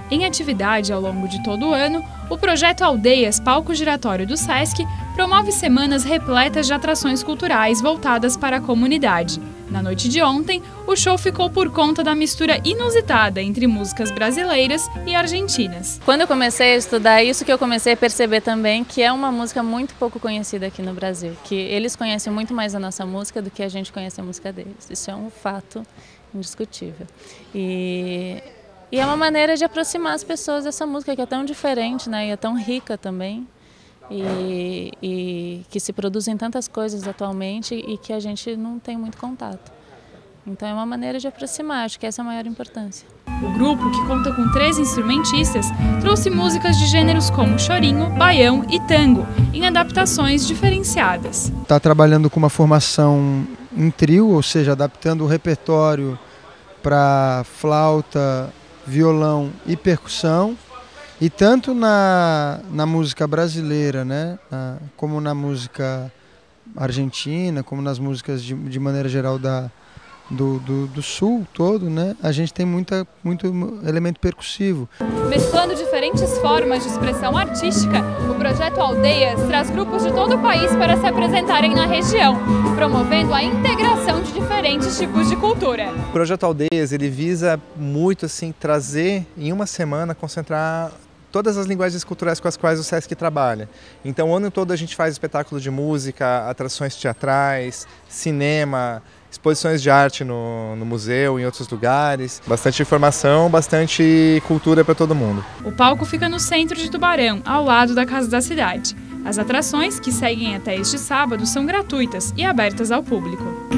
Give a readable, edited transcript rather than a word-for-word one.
Em atividade ao longo de todo o ano, o projeto Aldeias Palco Giratório do Sesc promove semanas repletas de atrações culturais voltadas para a comunidade. Na noite de ontem, o show ficou por conta da mistura inusitada entre músicas brasileiras e argentinas. Quando eu comecei a estudar, isso que eu comecei a perceber também, que é uma música muito pouco conhecida aqui no Brasil, que eles conhecem muito mais a nossa música do que a gente conhece a música deles. Isso é um fato indiscutível. E é uma maneira de aproximar as pessoas dessa música que é tão diferente, né? E é tão rica também. E que se produzem tantas coisas atualmente e que a gente não tem muito contato. Então é uma maneira de aproximar, acho que essa é a maior importância. O grupo, que conta com 3 instrumentistas, trouxe músicas de gêneros como chorinho, baião e tango, em adaptações diferenciadas. Está trabalhando com uma formação em trio, ou seja, adaptando o repertório para flauta, violão e percussão. E tanto na música brasileira, né, como na música argentina, como nas músicas de maneira geral do sul todo, né, a gente tem muito elemento percussivo. Mesclando diferentes formas de expressão artística, o projeto Aldeias traz grupos de todo o país para se apresentarem na região, promovendo a integração de diferentes tipos de cultura. O projeto Aldeias, ele visa muito assim trazer em uma semana, concentrar todas as linguagens culturais com as quais o Sesc trabalha. Então o ano todo a gente faz espetáculo de música, atrações teatrais, cinema, exposições de arte no museu, em outros lugares. Bastante informação, bastante cultura para todo mundo. O palco fica no centro de Tubarão, ao lado da Casa da Cidade. As atrações, que seguem até este sábado, são gratuitas e abertas ao público.